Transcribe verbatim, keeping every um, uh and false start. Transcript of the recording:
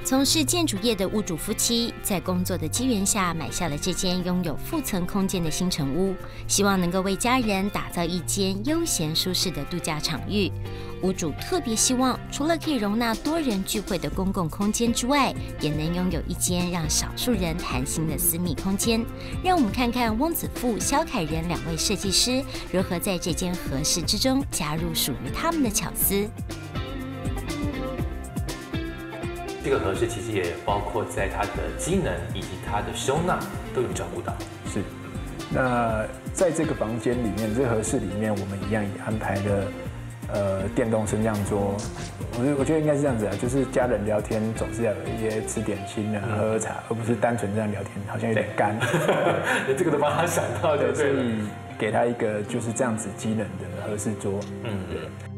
从事建筑业的屋主夫妻，在工作的机缘下买下了这间拥有复层空间的新城屋，希望能够为家人打造一间悠闲舒适的度假场域。屋主特别希望，除了可以容纳多人聚会的公共空间之外，也能拥有一间让少数人谈心的私密空间。让我们看看翁子富、萧凯仁两位设计师如何在这间和室之中加入属于他们的巧思。 这个和室其实也包括在它的机能以及它的收纳都有照顾到。 是，那在这个房间里面，这个和室里面，我们一样也安排了呃电动升降桌。我觉得我觉得应该是这样子啊，就是家人聊天总是要有一些吃点心啊，喝喝茶，而不是单纯这样聊天，好像有点干。 这个都帮他想到的， 所以给他一个就是这样子机能的和室桌。嗯，对。